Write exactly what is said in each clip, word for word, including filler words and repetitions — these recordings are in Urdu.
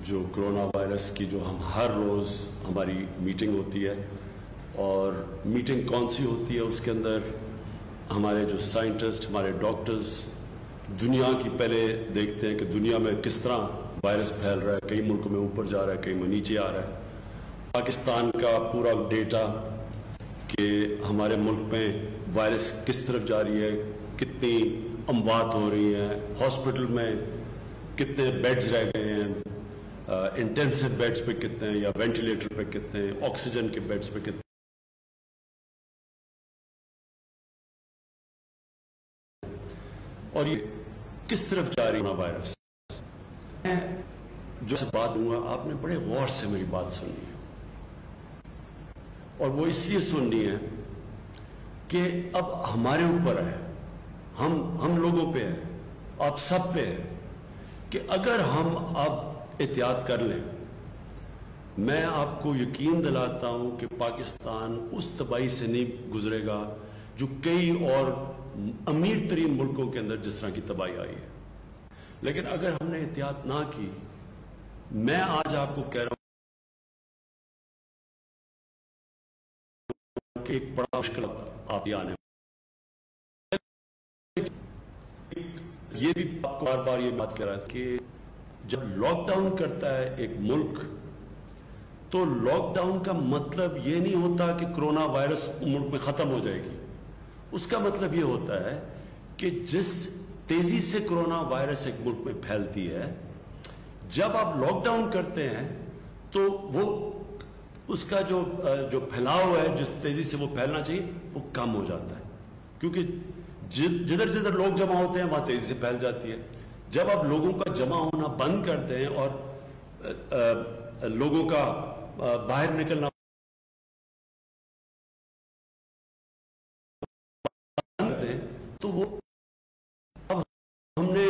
جو کرونا وائرس کی جو ہم ہر روز ہماری میٹنگ ہوتی ہے، اور میٹنگ کون سی ہوتی ہے، اس کے اندر ہمارے جو سائنٹسٹ، ہمارے ڈاکٹرز دنیا کی پہلے دیکھتے ہیں کہ دنیا میں کس طرح وائرس پھیل رہا ہے، کئی ملکوں میں اوپر جا رہا ہے، کئی میں نیچے آ رہا ہے۔ پاکستان کا پورا ڈیٹا کہ ہمارے ملک میں وائرس کس طرف جا رہی ہے، کتنی اموات ہو رہی ہیں، ہاسپٹل میں کتنے بیڈز رہ گئے ہیں، انٹینسو بیڈز پہ کتنے ہیں یا وینٹیلیٹر پہ کتنے ہیں، آکسیجن کے بیڈز پہ کتنے، اور یہ کس طرف جا رہی ہے وائرس۔ میں جو بات دوں گا آپ نے بڑے غور سے میری بات سننی ہے، اور وہ اس لیے سننی ہے کہ اب ہمارے اوپر ہے، ہم ہم لوگوں پہ ہے، آپ سب پہ ہے کہ اگر ہم اب احتیاط کر لیں، میں آپ کو یقین دلاتا ہوں کہ پاکستان اس تباہی سے نہیں گزرے گا جو کئی اور امیر ترین ملکوں کے اندر جس طرح کی تباہی آئی ہے۔ لیکن اگر ہم نے احتیاط نہ کی، میں آج آپ کو کہہ رہا ہوں کہ ایک بڑا مشکل آپ آنے، یہ بھی آپ کو بار بار یہ بات کہہ رہا ہے کہ جب لاک ڈاؤن کرتا ہے ایک ملک، تو لاک ڈاؤن کا مطلب یہ نہیں ہوتا کہ کرونا وائرس ملک میں ختم ہو جائے گی۔ اس کا مطلب یہ ہوتا ہے کہ جس تیزی سے کرونا وائرس ایک ملک میں پھیلتی ہے، جب آپ لاک ڈاؤن کرتے ہیں تو وہ اس کا جو جو پھیلاؤ ہے، جس تیزی سے وہ پھیلنا چاہیے، وہ کم ہو جاتا ہے، کیونکہ جدھر جدھر لوگ جمع ہوتے ہیں وہاں تیزی سے پھیل جاتی ہے۔ جب آپ لوگوں کا جمع ہونا بند کر دیں اور لوگوں کا باہر نکلنا بند کر دیں، تو وہ اب ہم نے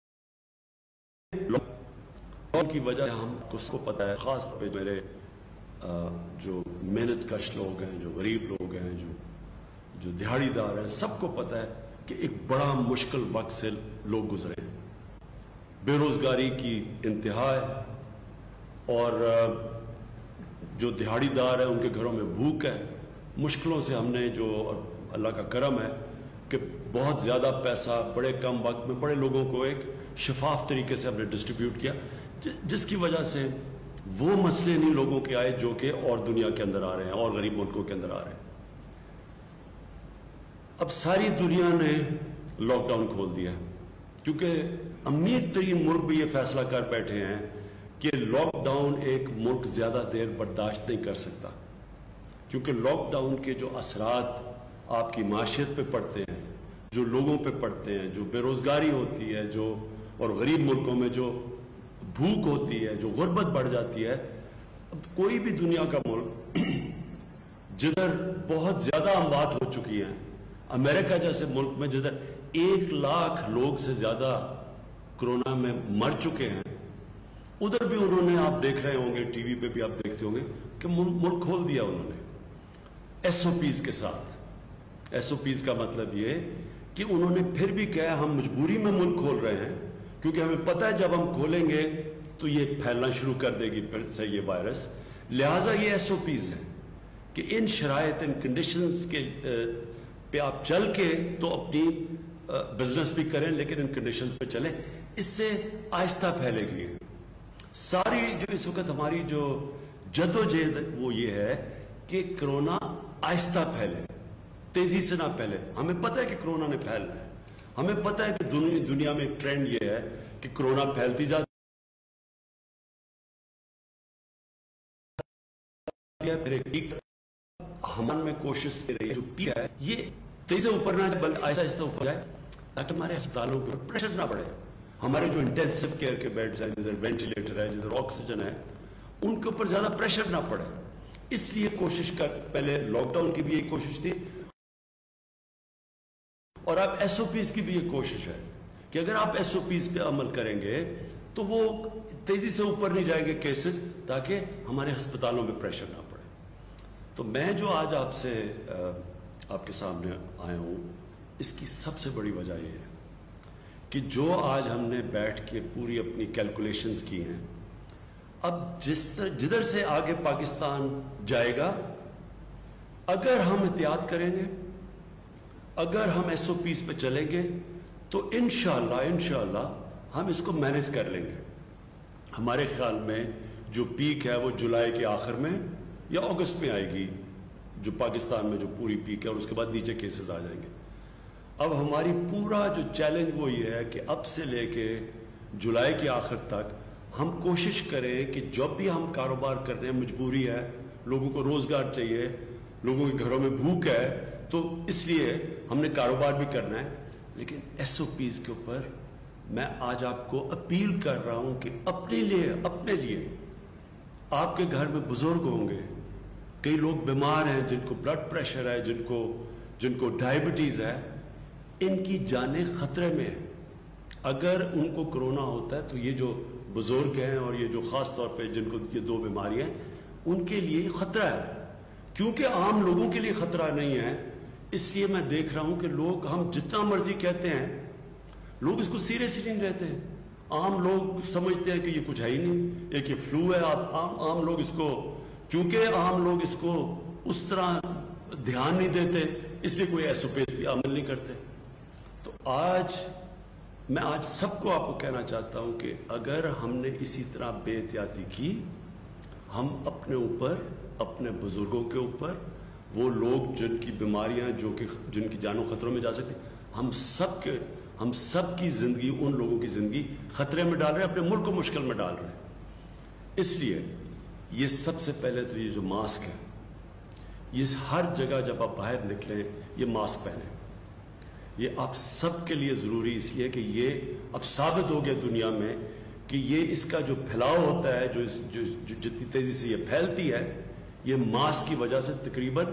لاک ڈاؤن کی وجہ ہم کو پتہ ہے، خاص طور پہ میرے جو محنت کش لوگ ہیں، جو غریب لوگ ہیں، جو جو دیہڑی دار ہیں، سب کو پتہ ہے کہ ایک بڑا مشکل وقت سے لوگ گزرے ہیں۔ بے روزگاری کی انتہا ہے، اور جو دیہڑی دار ہیں ان کے گھروں میں بھوک ہے۔ مشکلوں سے ہم نے جو اللہ کا کرم ہے کہ بہت زیادہ پیسہ بڑے کم وقت میں بڑے لوگوں کو ایک شفاف طریقے سے ہم نے ڈسٹریبیوٹ کیا، جس کی وجہ سے وہ مسئلے نہیں لوگوں کے آئے جو کہ اور دنیا کے اندر آ رہے ہیں، اور غریب ملکوں کے اندر آ رہے ہیں۔ اب ساری دنیا نے لاک ڈاؤن کھول دیا، کیونکہ امیر ترین ملک بھی یہ فیصلہ کر بیٹھے ہیں کہ لاک ڈاؤن ایک ملک زیادہ دیر برداشت نہیں کر سکتا، کیونکہ لاک ڈاؤن کے جو اثرات آپ کی معاشیت پہ پڑتے ہیں، جو لوگوں پہ پڑتے ہیں، جو بے روزگاری ہوتی ہے، جو اور غریب ملکوں میں جو بھوک ہوتی ہے، جو غربت بڑھ جاتی ہے۔ اب کوئی بھی دنیا کا ملک جدھر بہت زیادہ اموات ہو چکی ہیں، امریکہ جیسے ملک میں جدھر ایک لاکھ لوگ سے زیادہ کرونا میں مر چکے ہیں، ادھر بھی انہوں نے، آپ دیکھ رہے ہوں گے ٹی وی پہ بھی آپ دیکھتے ہوں گے کہ ملک کھول دیا انہوں نے ایس او پیز کے ساتھ۔ ایس او پیز کا مطلب یہ کہ انہوں نے پھر بھی کہا ہم مجبوری میں ملک کھول رہے ہیں، کیونکہ ہمیں پتہ ہے جب ہم کھولیں گے تو یہ پھیلنا شروع کر دے گی پھر سے یہ وائرس، لہٰذا یہ ایس او پیز ہے کہ ان شرائط، ان کنڈیشنز کے پہ آپ چل کے تو اپنی بزنس بھی کریں، لیکن ان کنڈیشنز پہ چلیں، اس سے آہستہ پھیلے گی۔ ساری جو اس وقت ہماری جو جد و جہد وہ یہ ہے کہ کرونا آہستہ پھیلے، تیزی سے نہ پھیلے۔ ہمیں پتہ ہے کہ کرونا نے پھیلنا ہے، ہمیں پتہ ہے کہ دنیا میں ایک ٹرینڈ یہ ہے کہ کرونا پھیلتی جاتی ہے، ہمارے میں کوشش کر رہی ہے جو پی ہے یہ تیزی سے اوپر نہ جائے بلکہ آہستہ آہستہ اوپر جائے، تاکہ ہمارے اسپتالوں پر پریشر نہ بڑھے، ہمارے جو انٹینسو کیئر کے بیڈز ہیں، جدھر وینٹیلیٹر ہے، جدھر آکسیجن ہے، ان کے اوپر زیادہ پریشر نہ پڑے۔ اس لیے کوشش کر، پہلے لاک ڈاؤن کی بھی یہی کوشش تھی، اور اب ایس او پیز کی بھی یہ کوشش ہے کہ اگر آپ ایس او پیز پہ عمل کریں گے تو وہ تیزی سے اوپر نہیں جائیں گے کیسز، تاکہ ہمارے ہسپتالوں میں پریشر نہ پڑے۔ تو میں جو آج آپ سے آپ کے سامنے آیا ہوں، اس کی سب سے بڑی وجہ یہ ہے کہ جو آج ہم نے بیٹھ کے پوری اپنی کیلکولیشنز کی ہیں، اب جس طرح جدھر سے آگے پاکستان جائے گا، اگر ہم احتیاط کریں گے، اگر ہم ایس او پیز پہ چلیں گے تو انشاءاللہ انشاءاللہ ہم اس کو مینج کر لیں گے. ہمارے خیال میں جو پیک ہے وہ جولائی کے آخر میں یا اگست میں آئے گی، جو پاکستان میں جو پوری پیک ہے، اور اس کے بعد نیچے کیسز آ جائیں گے. اب ہماری پورا جو چیلنج وہ یہ ہے کہ اب سے لے کے جولائی کے آخر تک ہم کوشش کریں کہ جب بھی ہم کاروبار کر رہے ہیں، مجبوری ہے، لوگوں کو روزگار چاہیے، لوگوں کے گھروں میں بھوک ہے، تو اس لیے ہم نے کاروبار بھی کرنا ہے. لیکن ایس او پیز کے اوپر میں آج آپ کو اپیل کر رہا ہوں کہ اپنے لیے اپنے لیے آپ کے گھر میں بزرگ ہوں گے، کئی لوگ بیمار ہیں، جن کو بلڈ پریشر ہے، جن کو جن کو ڈائبٹیز ہے، ان کی جانیں خطرے میں ہیں. اگر ان کو کرونا ہوتا ہے تو یہ جو بزرگ ہیں اور یہ جو خاص طور پہ جن کو یہ دو بیماریاں ہیں، ان کے لیے خطرہ ہے. کیونکہ عام لوگوں کے لیے خطرہ نہیں ہے، اس لیے میں دیکھ رہا ہوں کہ لوگ، ہم جتنا مرضی کہتے ہیں، لوگ اس کو سیریسلی نہیں لیتے ہیں. عام لوگ سمجھتے ہیں کہ یہ کچھ ہے ہی نہیں، ایک یہ فلو ہے. آپ عام عام لوگ اس کو، کیونکہ عام لوگ اس کو اس طرح دھیان نہیں دیتے، اس لیے کوئی ایس او پیز پہ عمل نہیں کرتے. تو آج میں آج سب کو آپ کو کہنا چاہتا ہوں کہ اگر ہم نے اسی طرح بے احتیاطی کی، ہم اپنے اوپر، اپنے بزرگوں کے اوپر، وہ لوگ جن کی بیماریاں، جو کہ جن کی جانوں خطروں میں جا سکتی، ہم سب کے ہم سب کی زندگی، ان لوگوں کی زندگی خطرے میں ڈال رہے ہیں، اپنے ملک کو مشکل میں ڈال رہے ہیں. اس لیے یہ سب سے پہلے تو یہ جو ماسک ہے، یہ ہر جگہ جب آپ باہر نکلیں یہ ماسک پہنیں. یہ آپ سب کے لیے ضروری اس لیے کہ یہ اب ثابت ہو گیا دنیا میں کہ یہ اس کا جو پھیلاؤ ہوتا ہے، جو جو جتنی تیزی سے یہ پھیلتی ہے، یہ ماسک کی وجہ سے تقریباً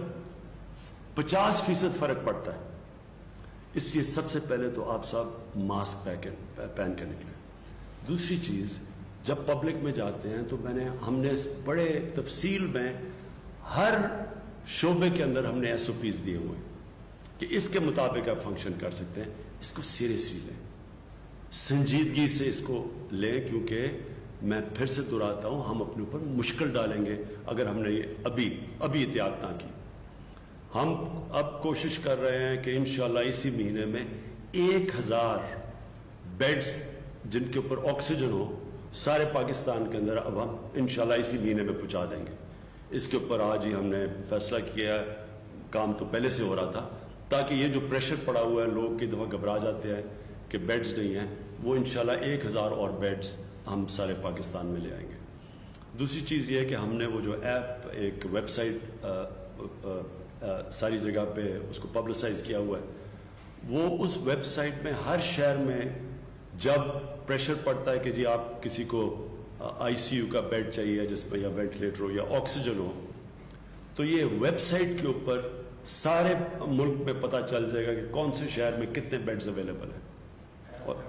پچاس فیصد فرق پڑتا ہے. اس لیے سب سے پہلے تو آپ سب ماسک پہن کے نکلیں. دوسری چیز، جب پبلک میں جاتے ہیں تو میں نے ہم نے بڑے تفصیل میں ہر شعبے کے اندر ہم نے ایس او پیز دیے ہوئے کہ اس کے مطابق آپ فنکشن کر سکتے ہیں. اس کو سیریسلی لیں، سنجیدگی سے اس کو لیں، کیونکہ میں پھر سے دہراتا ہوں، ہم اپنے اوپر مشکل ڈالیں گے اگر ہم نے یہ ابھی ابھی احتیاط نہ کی. ہم اب کوشش کر رہے ہیں کہ انشاءاللہ اسی مہینے میں ایک ہزار بیڈز جن کے اوپر آکسیجن ہو سارے پاکستان کے اندر اب ہم انشاءاللہ اسی مہینے میں پہنچا دیں گے. اس کے اوپر آج ہی ہم نے فیصلہ کیا ہے، کام تو پہلے سے ہو رہا تھا، تاکہ یہ جو پریشر پڑا ہوا ہے، لوگ کی دفعہ گھبرا جاتے ہیں کہ بیڈز نہیں ہیں، وہ انشاءاللہ ایک ہزار اور بیڈز ہم سارے پاکستان میں لے آئیں گے. دوسری چیز یہ ہے کہ ہم نے وہ جو ایپ، ایک ویب سائٹ ساری جگہ پہ اس کو پبلسائز کیا ہوا ہے، وہ اس ویب سائٹ میں ہر شہر میں جب پریشر پڑتا ہے کہ جی آپ کسی کو آئی سی یو کا بیڈ چاہیے جس پہ یا وینٹیلیٹر ہو یا آکسیجن ہو، تو یہ ویب سائٹ کے اوپر سارے ملک میں پتہ چل جائے گا کہ کون سے شہر میں کتنے بیڈز اویلیبل ہیں. اور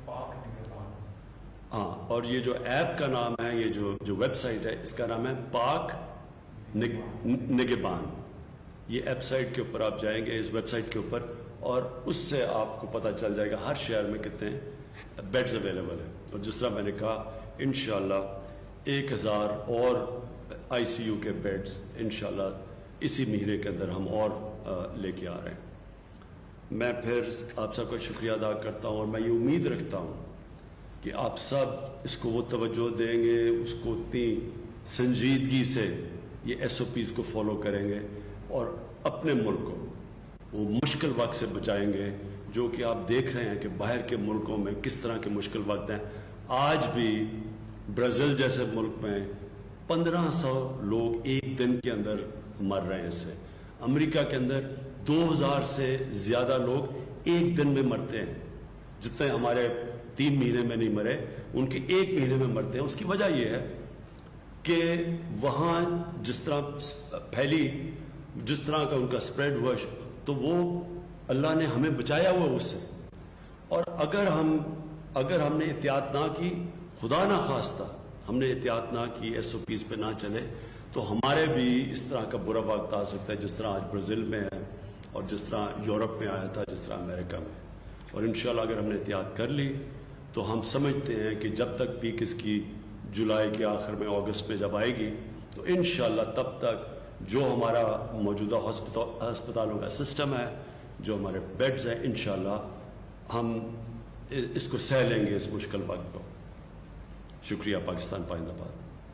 ہاں، اور یہ جو ایپ کا نام ہے، یہ جو جو ویب سائٹ ہے، اس کا نام ہے پاک نگہبان. یہ ایپ سائٹ کے اوپر آپ جائیں گے، اس ویب سائٹ کے اوپر، اور اس سے آپ کو پتہ چل جائے گا ہر شہر میں کتنے بیڈز اویلیبل ہیں. اور جس طرح میں نے کہا، انشاءاللہ ایک ہزار اور آئی سی یو کے بیڈز انشاءاللہ اسی مہینے کے اندر ہم اور لے کے آ رہے ہیں. میں پھر آپ سب کا شکریہ ادا کرتا ہوں، اور میں یہ امید رکھتا ہوں کہ آپ سب اس کو وہ توجہ دیں گے، اس کو اتنی سنجیدگی سے یہ ایس او پیز کو فالو کریں گے، اور اپنے ملک کو وہ مشکل وقت سے بچائیں گے، جو کہ آپ دیکھ رہے ہیں کہ باہر کے ملکوں میں کس طرح کے مشکل وقت ہیں. آج بھی برازیل جیسے ملک میں پندرہ سو لوگ ایک دن کے اندر مر رہے ہیں اس سے. امریکہ کے اندر دو ہزار سے زیادہ لوگ ایک دن میں مرتے ہیں، جتنے ہمارے تین مہینے میں نہیں مرے، ان کے ایک مہینے میں مرتے ہیں. اس کی وجہ یہ ہے کہ وہاں جس طرح پھیلی، جس طرح کا ان کا سپریڈ ہوا، تو وہ اللہ نے ہمیں بچایا ہوا اس سے. اور اگر ہم اگر ہم نے احتیاط نہ کی، خدا نہ خواستہ ہم نے احتیاط نہ کی، ایس او پیز پہ نہ چلے، تو ہمارے بھی اس طرح کا برا وقت آ سکتا ہے جس طرح آج برازیل میں ہے، اور جس طرح یورپ میں آیا تھا، جس طرح امریکہ میں. اور انشاءاللہ اگر ہم نے احتیاط کر لی تو ہم سمجھتے ہیں کہ جب تک پیک اس کی जुलाई के आखिर में, अगस्त में जब आएगी, तो इंशाल्लाह तब तक जो हमारा मौजूदा हस्पताल अस्पतालों का सिस्टम है, जो हमारे बेड्स हैं, इंशाल्लाह हम इसको सह लेंगे इस मुश्किल वक्त को। शुक्रिया। पाकिस्तान पाइंदाबाद।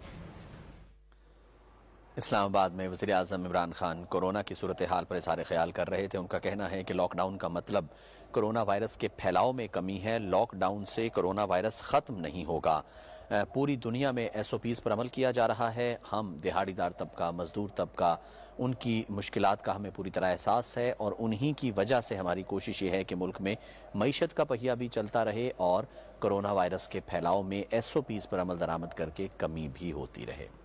इस्लामाबाद में वज़ीर आज़म इमरान खान कोरोना की सूरत हाल पर इज़हार ख्याल कर रहे थे। उनका कहना है कि लॉकडाउन का मतलब कोरोना वायरस के फैलाव में कमी है, लॉकडाउन से कोरोना वायरस ख़त्म नहीं होगा। पूरी दुनिया में एस ओ पीज़ पर अमल किया जा रहा है। हम दिहाड़ीदार तबका, मज़दूर तबका, उनकी मुश्किलात का हमें पूरी तरह एहसास है और उन्हीं की वजह से हमारी कोशिश ये है कि मुल्क में मईशत का पहिया भी चलता रहे और कोरोना वायरस के फैलाव में एस ओ पीज़ पर अमल दरामद करके कमी भी होती रहे।